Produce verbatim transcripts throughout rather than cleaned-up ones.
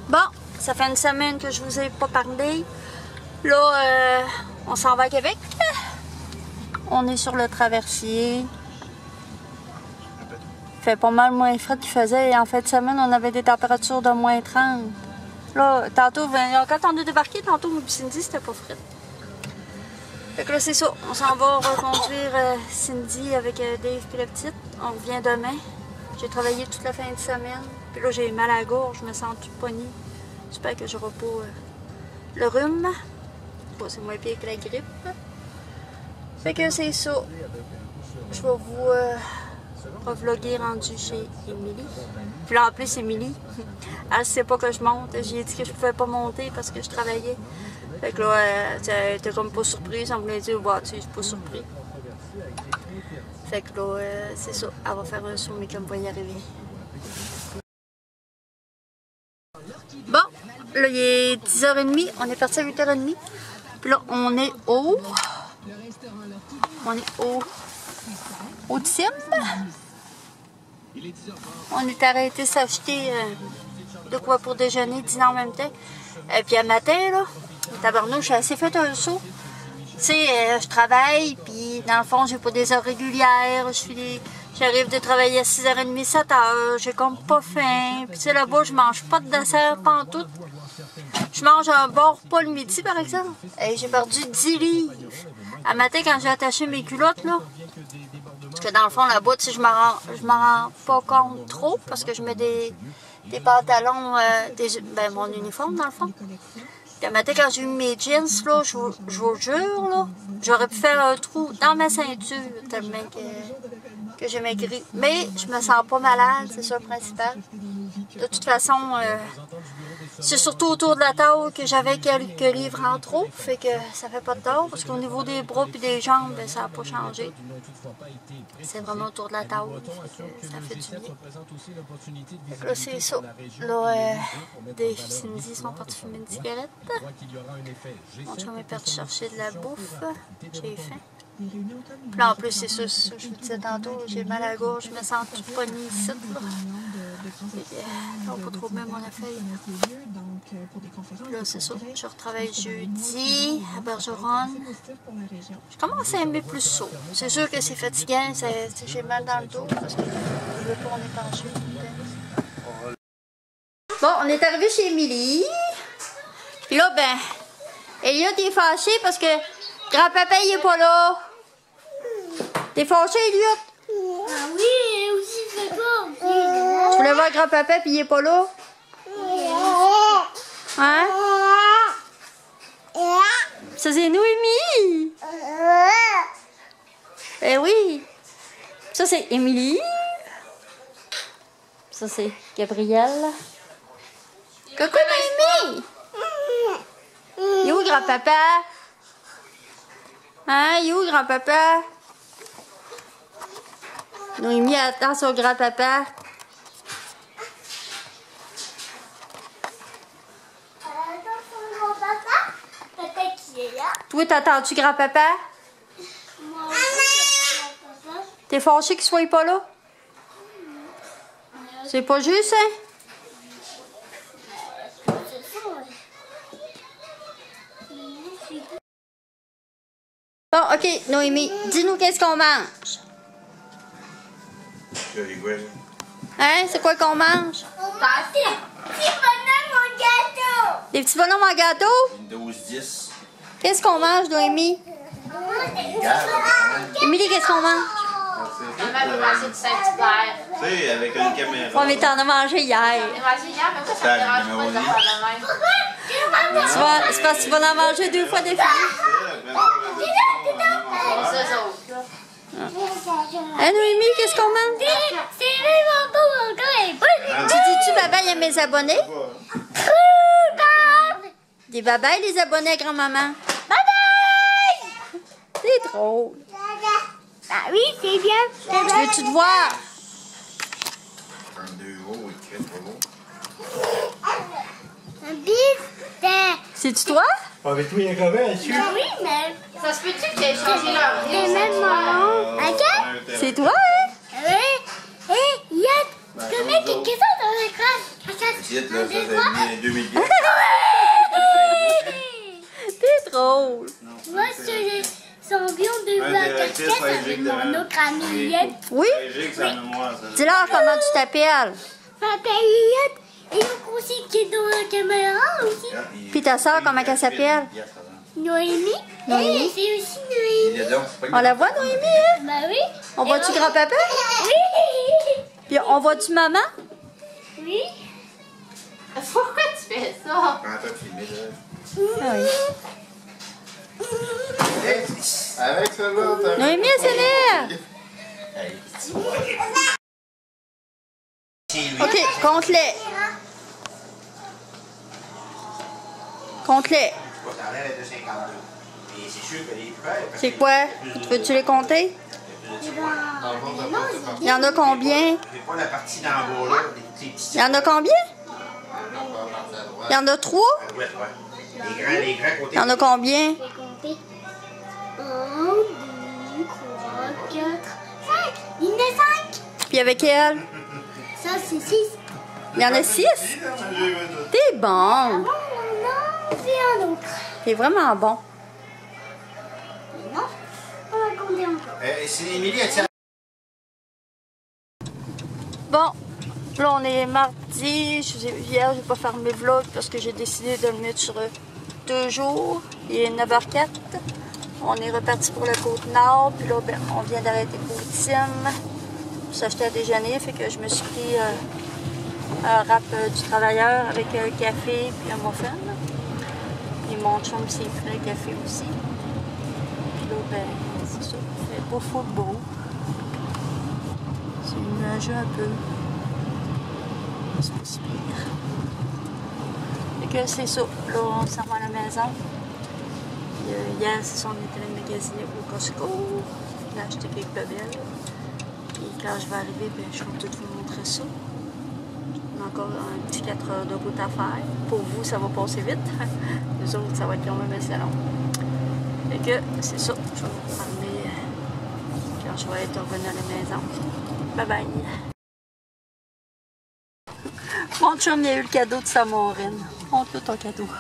Bon, ça fait une semaine que je vous ai pas parlé. Là, euh, on s'en va à Québec. On est sur le traversier. Il fait pas mal moins frais qu'il faisait. En fin de semaine, on avait des températures de moins trente. Là, tantôt, quand on a débarqué, tantôt, Cindy, c'était pas frais. Fait que là, c'est ça. On s'en va reconduire euh, Cindy avec euh, Dave et la petite. On revient demain. J'ai travaillé toute la fin de semaine. Puis là, j'ai mal à la gorge. Je me sens toute poignée. J'espère que j'aurai pas euh, le rhume. Bon, c'est moins pire que la grippe. Fait que c'est ça. Je vais vous euh, revloguer rendu chez Émilie. Puis là, en plus, Émilie, elle sait pas que je monte. J'ai dit que je pouvais pas monter parce que je travaillais. Fait que là, elle était comme pas surprise. Elle voulait dire, bah, tu sais, je suis pas surpris. Fait que là, euh, c'est ça. Elle va faire un saut, mais comme va y arriver. Bon, là, il est dix heures trente. On est parti à huit heures trente. Puis là, on est au... On est au... Au Tim. On est arrêté s'acheter euh, de quoi pour déjeuner, dîner en même temps. Et puis à matin, là, tabarnouche, j'ai assez fait un saut. Tu sais, euh, je travaille, puis dans le fond, j'ai pas des heures régulières. Je suis, j'arrive de travailler à six heures trente, sept heures. J'ai comme pas faim. Puis tu sais, là-bas, je mange pas de dessert pantoute. Je mange un bon repas le midi, par exemple. Et j'ai perdu dix livres. À matin, quand j'ai attaché mes culottes, là, parce que dans le fond, là-bas, tu sais, je m'en rends, je m'en rends pas compte trop, parce que je mets des, des pantalons, euh, des, ben, mon uniforme, dans le fond. Puis à matin, quand j'ai eu mes jeans, là, je, je vous jure, là, j'aurais pu faire un trou dans ma ceinture, tellement que, que j'ai maigri. Mais je me sens pas malade, c'est ça le principal. De toute façon, euh, c'est surtout autour de la table que j'avais quelques livres en trop, fait que ça fait pas de tort, parce qu'au niveau des bras et des jambes, ben, ça n'a pas changé. C'est vraiment autour de la table, ça fait du bien. Fait que là, c'est ça. Là, euh, Dave et Cindy sont partis fumer une cigarette. Mon chum est parti chercher de la bouffe. J'ai faim. Puis là, en plus, c'est ça, ça, je vous disais tantôt, j'ai mal à la gorge, je me sens toute poignée ici. Là, on peut trop bien mon affaire. Là, c'est ça, je retravaille jeudi à Bergeronne. Je commence à aimer plus ça. C'est sûr que c'est fatigant, j'ai mal dans le dos parce que je veux pas, on est penché. Bon, on est arrivé chez Émilie. Puis là, ben, Elliot est fâché parce que grand-papa, il est pas là. T'es fâché, Elliot? Ah oui, aussi, c'est pas. Tu voulais voir grand-papa puis il est pas là? Hein? Ça, c'est Noémie! Ben oui! Ça, c'est Émilie. Ça, c'est Gabrielle. Coucou, Noémie! Il est où, grand-papa? Hein? Il est où, grand-papa? Noémie attend son grand-papa. Toi, t'attends-tu grand-papa? Moi aussi, papa. T'es fâché qu'il soit pas là? C'est pas juste, hein? Bon, ok, Noémie, dis-nous qu'est-ce qu'on mange. Hein? C'est quoi qu'on mange? Des petits bonhommes en gâteau. Des petits bonhommes en gâteau? douze dix. Qu'est-ce qu'on mange, Noémie? Émilie, qu'est-ce qu'on mange? Maman veut manger du Saint-Hubert. Tu sais, avec une caméra. On mais t'en as mangé hier. J'ai mangé hier, mais moi, ça me dérange pas de faire de même. Tu vas, c'est parce que tu vas en manger deux fois d'affilée. C'est eux autres, là. Hein, Noémie, qu'est-ce qu'on mange? C'est vraiment pas mon gars. Tu dis-tu bye-bye à mes abonnés? Dis bye-bye les abonnés à grand-maman. Bye bye. C'est drôle. Ah oui, c'est bien. Tu veux-tu te voir? Un deux gros, il crée trop gros. Un bif. C'est-tu toi? Avec toi, il y a combien là-dessus? Oui, mais Ça se peut-tu qu'ils aient changé leur c'est vie? même marrant. Ok? C'est toi, hein? Oui. Hé, Yann, tu peux mettre quelque chose dans le crâne. Ici, là, ça, ça a mis deux mille piastres. T'es drôle. Moi, c'est son bien de Un la directrice casquette avec logique mon de- autre amie. Oui? Logique, sa mémoire, ça. Dis-leur comment tu t'appelles. Papayette. Et donc aussi qui est dans la caméra aussi. Puis ta soeur, comment elle s'appelle? Noémie. Noémie. Et c'est aussi Noémie. Il est donc, c'est pas On la voit, Noémie, hein? Bah oui. On voit-tu grand-papa? Oui. Puis on voit-tu maman? Oui. Pourquoi tu fais ça? Quand t'as filmé, là. Ah oui. Avec ça, là, t'as... Noémie, elle s'énerve. Hey, OK, compte-les. Compte-les. C'est quoi? Veux-tu les compter? Il y en a combien? C'est pas la partie d'en bas, là, les petits... Il y en a combien? Il y en a trois? Ouais, ouais. Les grands, les grands côtés. Il y en a combien? Je vais compter. un, deux, trois, quatre, cinq. Il y en a cinq. Puis avec elle? Ça, c'est six. Il y en a six? T'es bon. Ah bon, non, c'est un autre. T'es vraiment bon. Mais non, on va compter encore. Euh, c'est Émilie, elle tient... Bon, là on est mardi. Je vous ai- Hier, j'ai pas fermé le vlog parce que j'ai décidé de le mettre sur euh, deux jours. Il est neuf heures zéro quatre. On est reparti pour la Côte-Nord. Puis là, ben, on vient d'arrêter Côte-Tim pour s'acheter à déjeuner. Fait que je me suis pris euh, un wrap euh, du travailleur avec un café puis un muffin. Puis mon chum s'est pris un café aussi. Puis là, ben, c'est ça. Il fait beau, full beau. C'est nuageux un peu. C'est pas si pire. Fait que c'est ça. Là, on s'en va à la maison. Puis, euh, hier, c'est ça, on était allé magasiner au Costco. J'ai acheté quelques bebelles. Puis quand je vais arriver, ben, je vais tout vous montrer ça. On a encore un petit quatre heures de route à faire. Pour vous, ça va passer vite. Les autres, ça va être quand même assez long. Fait que c'est ça. Je vais vous parler euh, quand je vais être revenu à la maison. Bye bye. Mon chum, il a eu le cadeau de sa moraine. Montre-le ton cadeau.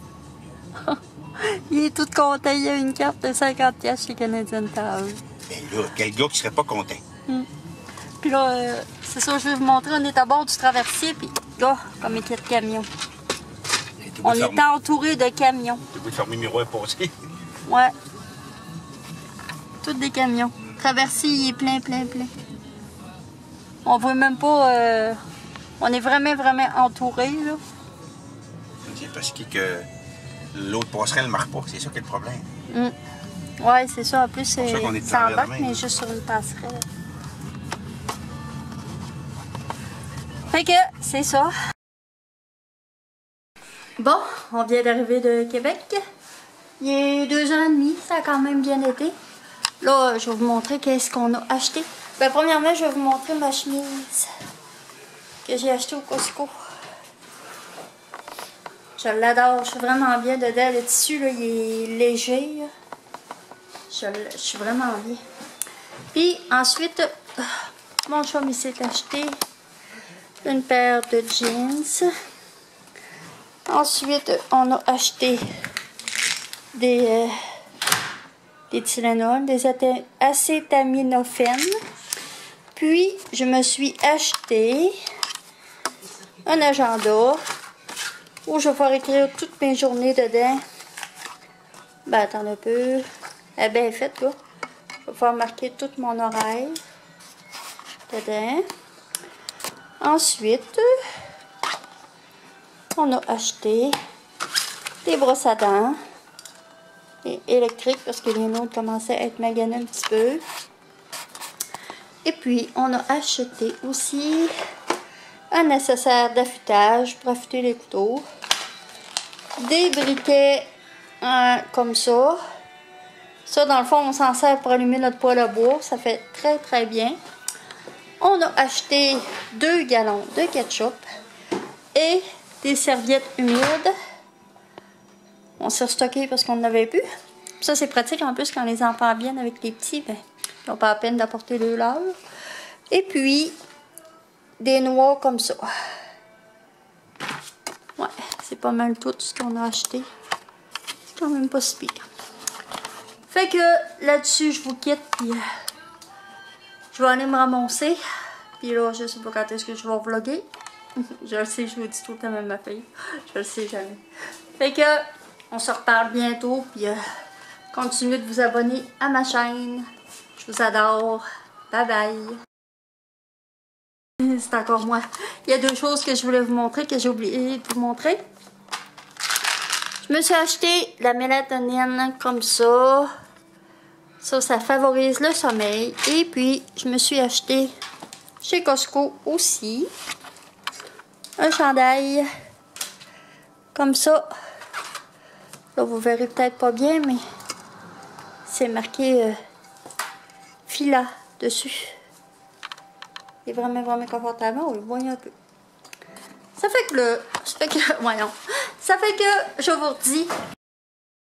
Il est tout content. Il a une carte de cinquante piastres chez Canadian Tower. Ben là, quel gars qui serait pas content? Puis là, euh, c'est ça, je vais vous montrer. On est à bord du traversier. Puis, là, comme il y a de camions. On est entouré de camions. Tu peux fermer le miroir et passer. Ouais. Tous des camions. Traversier, il est plein, plein, plein. On voit même pas... euh, on est vraiment, vraiment entouré, là. C'est parce que, que l'autre passerelle ne marche pas. C'est ça qui est le problème. Mm. Ouais, c'est ça. En plus, pour ça c'est qu'on est ça travers embarque, de même. mais juste sur une passerelle. Fait que, c'est ça. Bon, on vient d'arriver de Québec. Il y a deux heures et demie, ça a quand même bien été. Là, je vais vous montrer qu'est-ce qu'on a acheté. Ben, premièrement, je vais vous montrer ma chemise que j'ai achetée au Costco. Je l'adore, je suis vraiment bien dedans. Le tissu, là, il est léger. Là. Je, je suis vraiment bien. Puis ensuite, mon chum il s'est acheté une paire de jeans. Ensuite, on a acheté des, euh, des Tylenol, des acétaminophènes. Puis, je me suis acheté un agenda où je vais pouvoir écrire toutes mes journées dedans. Ben, attends un peu. Elle est bien faite, là. Je vais pouvoir marquer tout mon horaire dedans. Ensuite, on a acheté des brosses à dents et électriques parce que les nôtres commençaient à être maganés un petit peu. Et puis, on a acheté aussi un nécessaire d'affûtage pour affûter les couteaux. Des briquets hein, comme ça. Ça, dans le fond, on s'en sert pour allumer notre poêle à bois. Ça fait très, très bien. On a acheté deux gallons de ketchup et des serviettes humides. On s'est restocké parce qu'on n'avait plus. Ça, c'est pratique en plus quand les enfants viennent avec les petits. Ben, ils n'ont pas la peine d'apporter le leur. Et puis, des noix comme ça. pas mal tout ce qu'on a acheté. C'est quand même pas si pire. Fait que là-dessus, je vous quitte, puis euh, je vais aller me ramasser. Puis là, je sais pas quand est-ce que je vais vlogger. Je le sais, je vous dis tout le temps même ma fille. Je le sais jamais. Fait que, on se reparle bientôt, puis euh, continuez de vous abonner à ma chaîne. Je vous adore. Bye bye. C'est encore moi. Il y a deux choses que je voulais vous montrer, que j'ai oublié de vous montrer. Je me suis acheté la mélatonine comme ça. Ça, ça favorise le sommeil. Et puis, je me suis acheté chez Costco aussi un chandail comme ça. Là, vous verrez peut-être pas bien, mais c'est marqué euh, Fila dessus. Il est vraiment, vraiment confortable. On le voit un peu. Ça fait que le... Ça fait que... Voyons. Ça fait que je vous redis...